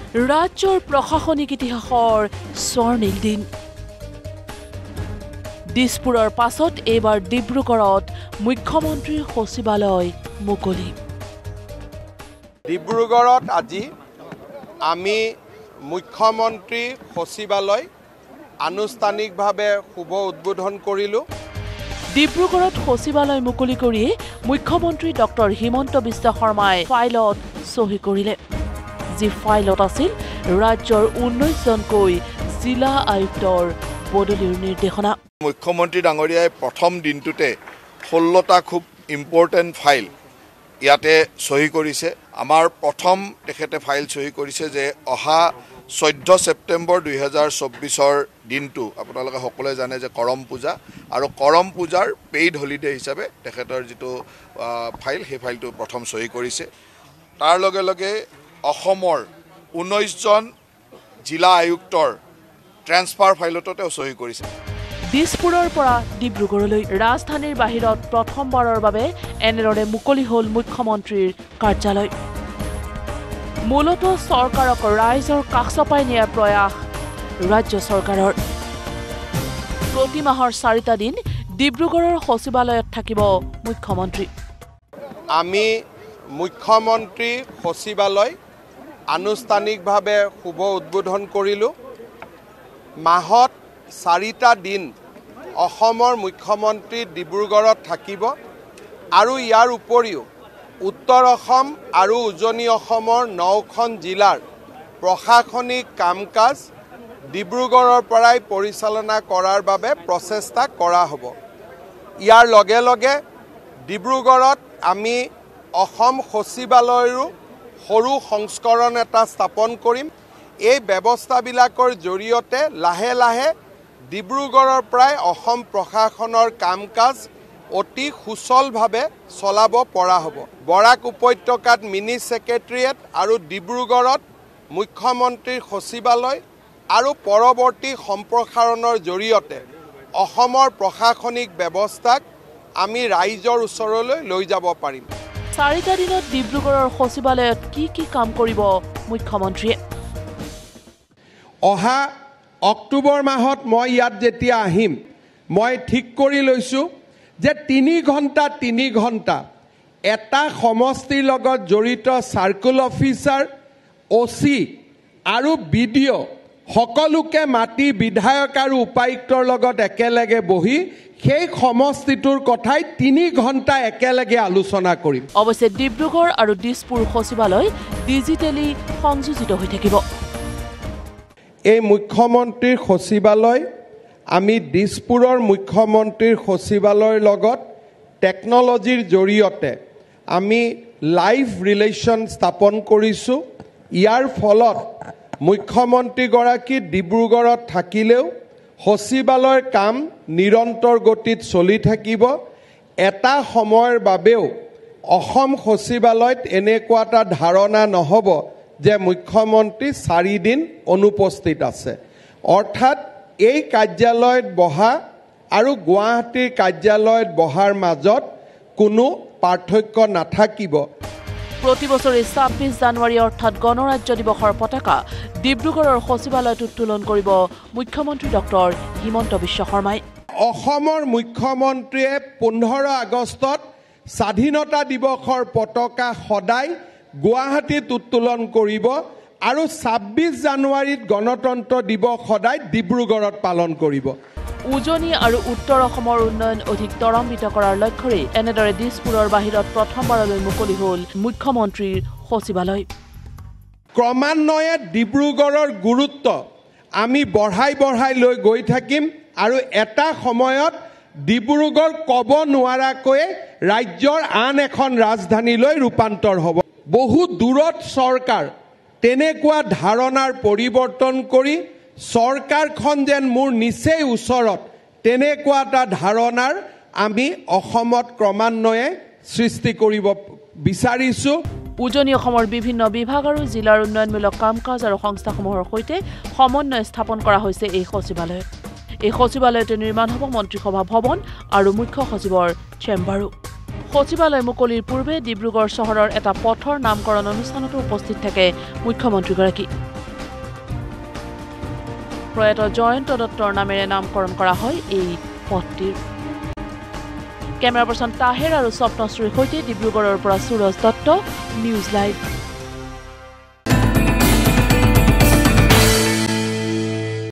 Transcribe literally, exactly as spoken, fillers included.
ৰাজ্যৰ প্ৰশাসনিক ইতিহাসৰ স্বৰ্ণিল দিন দিছপুৰৰ পাছত এইবাৰ ডিব্ৰুগড়ত মুখ্যমন্ত্ৰীৰ সচিবালয় মুকলি ডিব্ৰুগড়ত আজি আমি মুখ্যমন্ত্ৰী সচিবালয় আনুষ্ঠানিকভাৱে শুভ উদ্বোধন কৰিলো ডিব্ৰুগড়ত সচিবালয় মুকলি কৰি মুখ্যমন্ত্ৰী ডক্টৰ হিমন্ত বিশ্ব শৰ্মাই ফাইলত সহি কৰিলে যি ফাইলত আছিল ৰাজ্যৰ ঊনৈশ জনকৈ জিলা আয়ুক্তৰ বদলিৰ নিৰ্দেশনা মুখ্যমন্ত্ৰী ডাঙৰীয়াই প্ৰথম দিনটোতে ষোল্লটা খুব ইম্পৰ্টেণ্ট ফাইল ইয়াতে সহি কৰিছে আমাৰ প্ৰথম তেখেতে ফাইল সহি কৰিছে যে অহা চৈধ্য ছেপ্টেম্বৰ দুই হাজাৰ চৌব্বিছৰ দিনটো আপোনালোকে সকলোৱে জানে যে কৰম পূজা আৰু কৰম পূজাৰ পেইড হলিডে হিচাপে তেখেতৰ যিটো ফাইল সেই ফাইলটো প্ৰথম সহি কৰিছে তাৰ লগে লগে অসমৰ ঊনৈশজন জিলা আয়ুক্তৰ ট্ৰান্সফাৰ ফাইলতো সহি কৰিছে দিছপুৰৰ পৰা ডিব্ৰুগড়লৈ ৰাজধানীৰ বাহিৰত প্ৰথমবাৰৰ বাবে এনেদৰে মুকলি হ'ল মুখ্যমন্ত্ৰীৰ কাৰ্যালয় মূলতঃ চৰকাৰক ৰাইজৰ কাষ চপাই নিয়াৰ প্ৰয়াস ৰাজ্য চৰকাৰৰ প্ৰতি মাহৰ চাৰিটা দিন ডিব্ৰুগড়ৰ সচিবালয়ত থাকিব মুখ্যমন্ত্ৰী আমি মুখ্যমন্ত্ৰী সচিবালয় আনুষ্ঠানিকভাৱে শুভ উদ্বোধন কৰিলো মাহত চাৰিটা দিন অসমৰ মুখ্যমন্ত্ৰী ডিব্ৰুগড়ত থাকিব আৰু ইয়াৰ উপৰিও উত্তৰ অসম আৰু উজনি অসমৰ নখন জিলাৰ প্ৰশাসনিক কাম-কাজ ডিব্ৰুগড়ৰ পৰাই পৰিচালনা কৰাৰ বাবে প্ৰচেষ্টা কৰা হ'ব ইয়াৰ লগে লগে ডিব্ৰুগড়ত আমি অসম সচিবালয়ৰো সৰু সংস্কৰণ এটা স্থাপন কৰিম এই ব্যৱস্থাবিলাকৰ জৰিয়তে লাহে লাহে ডিব্ৰুগড়ৰ পৰাই অসম প্ৰশাসনৰ কাম-কাজ অতি সুচলভাৱে চলাব পৰা হ'ব বৰাক উপত্যকাত মিনি সেক্ৰেটাৰিয়েট আৰু ডিব্ৰুগড়ত মুখ্যমন্ত্ৰীৰ সচিবালয় আৰু পৰৱৰ্তী সম্প্ৰসাৰণৰ জৰিয়তে অসমৰ প্ৰশাসনিক ব্যৱস্থাক আমি ৰাইজৰ ওচৰলৈ লৈ যাব পাৰিম চাৰিটা দিনত ডিব্ৰুগড়ৰ সচিবালয়ত কি কি কাম কৰিব মুখ্যমন্ত্ৰীয়ে অহা অক্টোবৰ মাহত মই ইয়াত যেতিয়া আহিম মই ঠিক কৰি লৈছো যে তিনি ঘণ্টা তিনি ঘণ্টা এটা সমষ্টিৰ লগত জড়িত সাৰ্কুল অফিচাৰ ওসি আৰু বিডিও সকলোকে মাটি বিধায়ক আৰু উপায়ুক্তৰ লগত একেলগে বহি সেই সমষ্টিটোৰ কথাই তিনি ঘণ্টা একেলগে আলোচনা কৰিম অৱশ্যে ডিব্ৰুগড় আৰু দিছপুৰ সচিবালয় ডিজিটেলি সংযোজিত হৈ থাকিব এই মুখ্যমন্ত্ৰীৰ সচিবালয় আমি দিছপুৰৰ মুখ্যমন্ত্ৰীৰ সচিবালয়ৰ লগত টেকনলজিৰ জৰিয়তে আমি লাইভ ৰিলেশ্যন স্থাপন কৰিছো ইয়াৰ ফলত মুখ্যমন্ত্ৰীগৰাকী ডিব্ৰুগড়ত থাকিলেও সচিবালয়ৰ কাম নিৰন্তৰ গতিত চলি থাকিব এটা সময়ৰ বাবেও অসম সচিবালয়ত এনেকুৱা এটা ধাৰণা নহ'ব যে মুখ্যমন্ত্ৰী চাৰি দিন অনুপস্থিত আছে অৰ্থাৎ এই কাৰ্যালয়ত বহা আৰু গুৱাহাটীৰ কাৰ্যালয়ত বহাৰ মাজত কোনো পাৰ্থক্য নাথাকিব প্ৰতি বছৰে ছাব্বিছ জানুৱাৰী অৰ্থাৎ গণৰাজ্য দিৱসৰ পতাকা ডিব্ৰুগড়ৰ সচিবালয়ত উত্তোলন কৰিব মুখ্যমন্ত্ৰী ডক্টৰ হিমন্ত বিশ্ব শৰ্মাই অসমৰ মুখ্যমন্ত্ৰীয়ে পোন্ধৰ আগষ্টত স্বাধীনতা দিৱসৰ পতাকা সদায় গুৱাহাটীত উত্তোলন কৰিব আৰু ছাব্বিছ জানুৱাৰীত গণতন্ত্ৰ দিৱস সদায় ডিব্ৰুগড়ত পালন কৰিব উজনি আৰু উত্তৰ অসমৰ উন্নয়ন অধিক ত্বৰান্বিত কৰাৰ লক্ষ্যৰে এনেদৰে দিছপুৰৰ বাহিৰত প্ৰথমবাৰলৈ মুকলি হ'ল মুখ্যমন্ত্ৰীৰ সচিবালয় ক্ৰমান্বয়ে ডিব্ৰুগড়ৰ গুৰুত্ব আমি বঢ়াই বঢ়াই লৈ গৈ থাকিম আৰু এটা সময়ত ডিব্ৰুগড় ক'ব নোৱাৰাকৈ ৰাজ্যৰ আন এখন ৰাজধানীলৈ ৰূপান্তৰ হ'ব বহু দূৰত চৰকাৰ তেনেকুৱা ধাৰণাৰ পৰিৱৰ্তন কৰি চৰকাৰখন যেন মোৰ নিচেই ওচৰত তেনেকুৱা এটা ধাৰণাৰ আমি অসমত ক্ৰমান্বয়ে সৃষ্টি কৰিব বিচাৰিছো উজনি অসমৰ বিভিন্ন বিভাগ আৰু জিলাৰ উন্নয়নমূলক কাম-কাজ আৰু সংস্থাসমূহৰ সৈতে সমন্বয় স্থাপন কৰা হৈছে এই সচিবালয়ত এই সচিবালয়তে নিৰ্মাণ হ'ব মন্ত্ৰীসভা ভৱন আৰু মুখ্য সচিবৰ চেম্বাৰো সচিবালয় মুকলিৰ পূৰ্বে ডিব্ৰুগড় চহৰৰ এটা পথৰ নামকৰণ অনুষ্ঠানতো উপস্থিত থাকে মুখ্যমন্ত্ৰীগৰাকী প্ৰয়াত জয়ন্ত দত্তৰ নামেৰে নামকৰণ কৰা হয় এই পথটিৰ। কেমেৰা পাৰ্চন তাহেৰ আৰু স্বপ্নশ্ৰীৰ সৈতে ডিব্ৰুগড়ৰ পৰা সুৰজ দত্ত, নিউজ লাইভ।